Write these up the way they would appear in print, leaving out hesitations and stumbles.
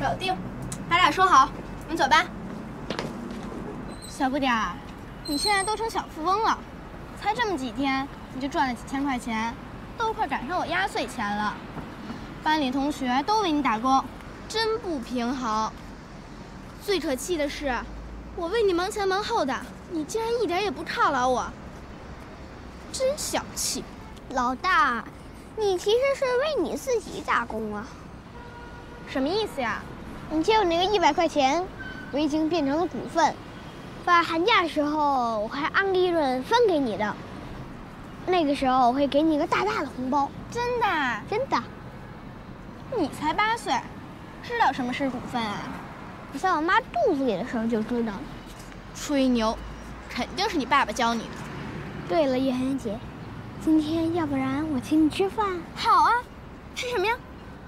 搞定，咱俩说好，我们走吧。小不点儿，你现在都成小富翁了，才这么几天你就赚了几千块钱，都快赶上我压岁钱了。班里同学都为你打工，真不平衡。最可气的是，我为你忙前忙后的，你竟然一点也不犒劳我，真小气。 老大，你其实是为你自己打工啊。 什么意思呀？ 你借我那个100块钱，我已经变成了股份，把寒假的时候我还按利润分给你的。那个时候我会给你一个大大的红包。 真的？ 真的。 你才8岁，知道什么是股份啊？ 我在我妈肚子里的时候就知道。 吹牛，肯定是你爸爸教你的。 对了，叶涵姐，今天要不然我请你吃饭？ 好啊，吃什么呀？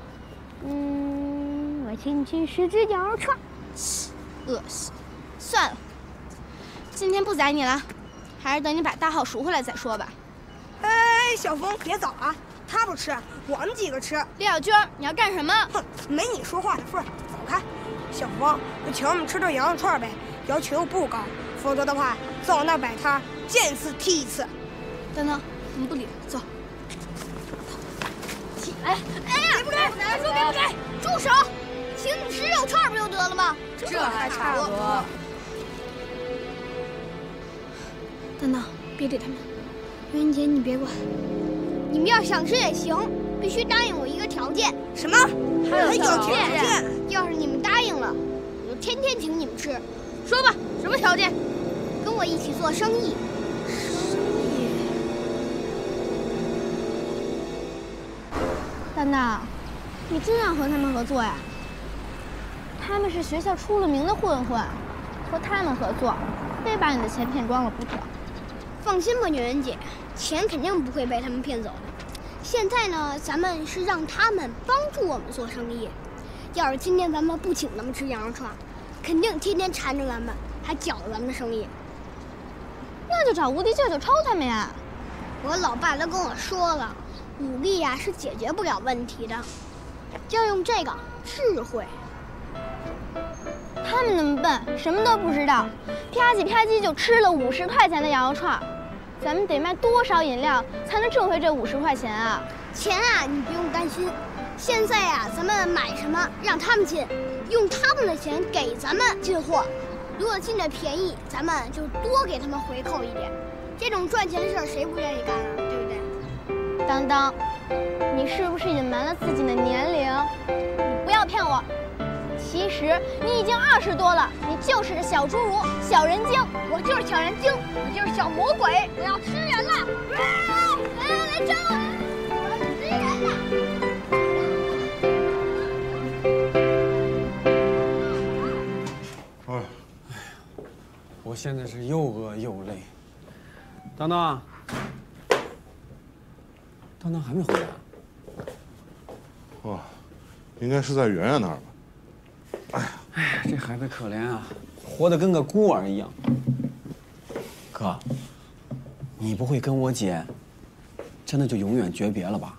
我请你去10只羊肉串。 恶心。算了，今天不宰你了，还是等你把大号赎回来再说吧。 哎，小峰，别走啊！他不吃，我们几个吃。 李小军，你要干什么？ 哼，没你说话的份儿，走开！小峰，就请我们吃顿羊肉串呗，要求不高，否则的话，在我那摆摊，见一次踢一次。 等等，我们不理他，走。 哎呀！ 给不给？我说给不给？ 住手！请你吃肉串不就得了吗？ 这还差不多。 等等，别理他们。 袁姐，你别管。你们要想吃也行，必须答应我一个条件。 什么？还有条件？ 要是你们答应了，我就天天请你们吃。 说吧，什么条件？ 跟我一起做生意。 丹丹，你真要和他们合作呀？他们是学校出了名的混混，和他们合作，非把你的钱骗光了不可。 放心吧，媛媛姐，钱肯定不会被他们骗走的。现在呢，咱们是让他们帮助我们做生意。要是今天咱们不请他们吃羊肉串，肯定天天缠着咱们，还搅了咱们的生意。 那就找无敌舅舅抽他们呀！ 我老爸都跟我说了，武力呀是解决不了问题的，要用这个智慧。 他们那么笨，什么都不知道，啪叽啪叽就吃了50块钱的羊肉串。咱们得卖多少饮料才能挣回这50块钱啊？ 钱啊，你不用担心。现在呀，咱们买什么让他们进，用他们的钱给咱们进货。如果进的便宜，咱们就多给他们回扣一点。这种赚钱的事儿谁不愿意干啊？对不对？ 当当，你是不是隐瞒了自己的年龄？你不要骗我。其实你已经20多了，你就是个小侏儒、小人精。 我就是小人精，我就是小魔鬼，我要吃人了！来抓我！我要吃人了！哎，我现在是又饿又累。当当，当当还没回来。 哦，应该是在圆圆那儿吧。 哎呀，这孩子可怜啊，活得跟个孤儿一样。哥，你不会跟我姐真的就永远诀别了吧？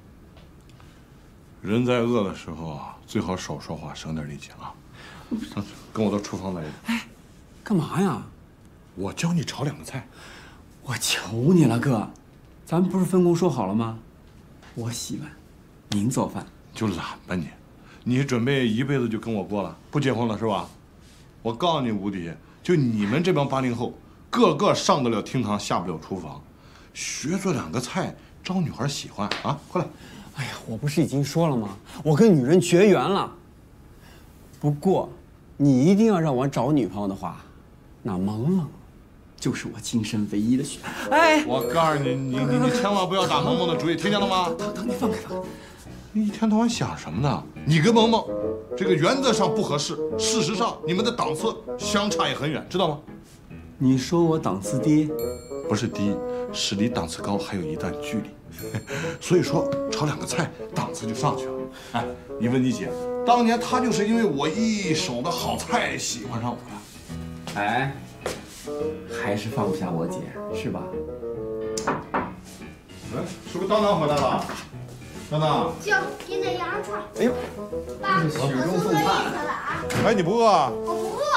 人在饿的时候啊，最好少说话，省点力气啊。跟我到厨房来。 哎，干嘛呀？ 我教你炒2个菜。 我求你了，哥，咱们不是分工说好了吗？我洗碗，您做饭。 就懒吧你。你准备一辈子就跟我过了，不结婚了是吧？我告诉你，吴迪，就你们这帮80后，个个上得了厅堂，下不了厨房，学做2个菜招女孩喜欢啊！快来！ 哎呀，我不是已经说了吗？我跟女人绝缘了。不过，你一定要让我找女朋友的话，那萌萌就是我今生唯一的选。哎， 我告诉你，你千万不要打萌萌的主意，听见了吗？ 等你放开。 你一天到晚想什么呢？你跟萌萌，这个原则上不合适，事实上你们的档次相差也很远，知道吗？ 你说我档次低， 不是低，是离档次高还有一段距离。所以说炒2个菜，档次就上去了。哎，你问你姐，当年她就是因为我一手的好菜喜欢上我了。 哎，还是放不下我姐，是吧？ 哎，是不是当当回来了？当当， 舅，给点羊肉串。 哎呦， 爸， 啊！ 这是雪中送炭。 哎，你不饿啊？ 我不饿。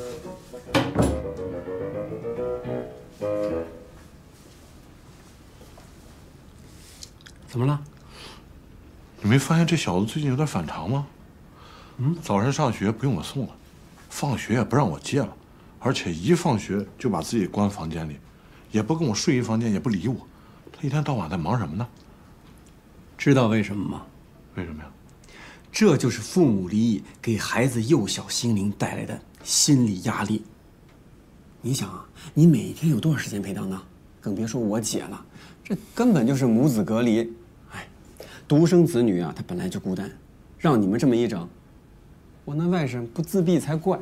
怎么了？ 你没发现这小子最近有点反常吗？早上上学不用我送了，放学也不让我接了，而且一放学就把自己关房间里，也不跟我睡一房间，也不理我。他一天到晚在忙什么呢？ 知道为什么吗？ 为什么呀？ 这就是父母离异给孩子幼小心灵带来的心理压力。你想啊，你每天有多少时间陪当当？更别说我姐了，这根本就是母子隔离。哎，独生子女啊，他本来就孤单，让你们这么一整，我那外甥不自闭才怪。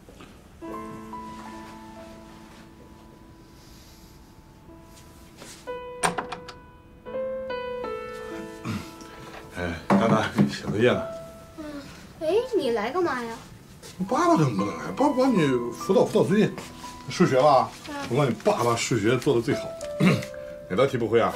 哎，当当，写作业呢。 哎，你来干嘛呀？ 爸爸怎么不能来？爸爸帮你辅导作业，数学吧？我告诉你，爸爸数学做的最好。哪道题不会啊？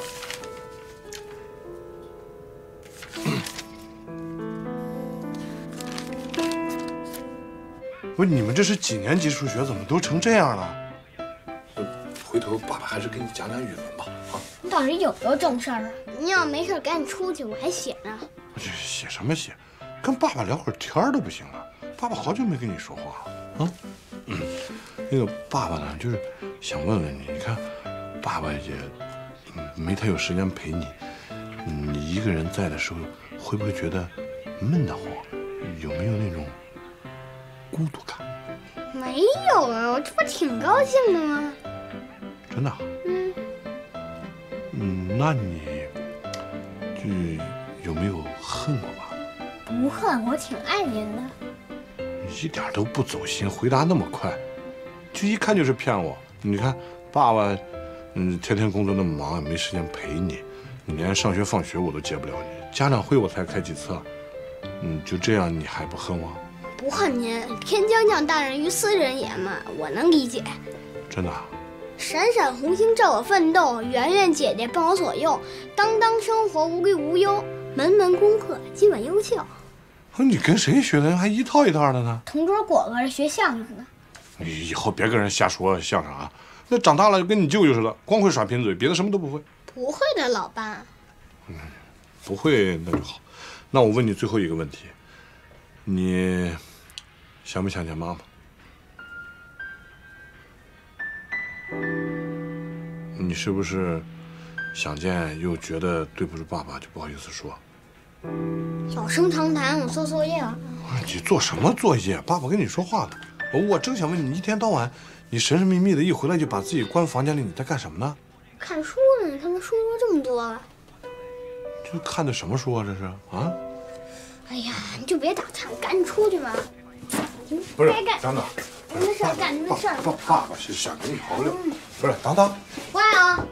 不是，你们这是几年级数学？怎么都成这样了？回头爸爸还是给你讲讲语文吧。啊， 你到底有没有正事儿啊？你要没事赶紧出去，我还写呢。 这写什么写？跟爸爸聊会儿天都不行吗？爸爸好久没跟你说话了。啊，那个爸爸呢，就是想问问你，你看，爸爸也没太有时间陪你，你一个人在的时候，会不会觉得闷得慌？有没有那种孤独感？ 没有啊，我这不挺高兴的吗？ 真的啊？那你就有没有恨过爸爸？ 不恨，我挺爱您的。 你一点都不走心，回答那么快，就一看就是骗我。你看，爸爸，天天工作那么忙，也没时间陪你，你连上学放学我都接不了你，家长会我才开几次，就这样你还不恨我？ 不恨您，天将降大任于斯人也嘛，我能理解。 真的啊？ 闪闪红星照我奋斗，圆圆姐姐伴我左右，当当生活无虑无忧，门门功课基本优秀。 你跟谁学的？还一套一套的呢？ 同桌果果是学相声的。 你以后别跟人瞎说相声啊！那长大了就跟你舅舅似的，光会耍贫嘴，别的什么都不会。 不会的，老爸。 不会那就好。那我问你最后一个问题，你想不想见妈妈？你是不是想见又觉得对不住爸爸，就不好意思说？ 老生常谈，我做作业了。 你做什么作业？爸爸跟你说话呢。我正想问你，一天到晚你神神秘秘的，一回来就把自己关房间里，你在干什么呢？ 看书呢，你看书说这么多了。 这看的什么书啊？这是啊？ 哎呀，你就别打岔，赶紧出去吧。 不是， 该干等等， 您的事儿干您的事儿。 爸爸是想跟你好好聊。不是，等等。 乖啊。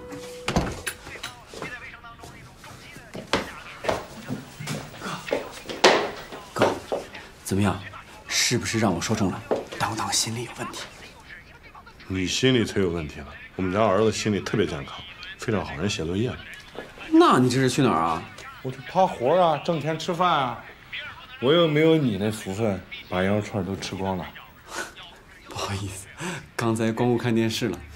哥，怎么样？是不是让我说中了？当当心理有问题。 你心里才有问题呢。我们家儿子心理特别健康，非常好，人写作业呢。 那你这是去哪儿啊？ 我去趴活啊，挣钱吃饭啊。我又没有你那福分，把羊肉串都吃光了。 不好意思，刚才光顾看电视了，